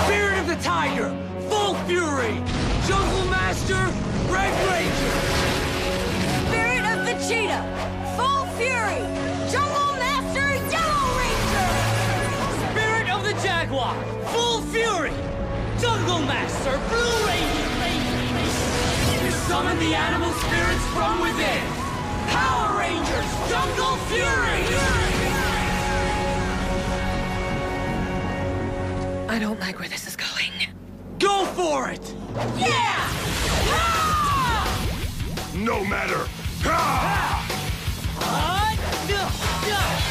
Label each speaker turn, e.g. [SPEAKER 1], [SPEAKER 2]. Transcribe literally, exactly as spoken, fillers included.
[SPEAKER 1] Spirit of the Tiger, Full Fury! Jungle Master, Red Ranger!
[SPEAKER 2] Spirit of the Cheetah, Full Fury! Jungle Master, Yellow Ranger!
[SPEAKER 1] Spirit of the Jaguar, Full Fury! Jungle Master, Blue Ranger! You summon the animal spirits from within! Power Rangers, Jungle Fury!
[SPEAKER 2] I don't like where this is going.
[SPEAKER 1] Go for it! Yeah! Ah!
[SPEAKER 3] No matter! Ha!
[SPEAKER 1] Ah!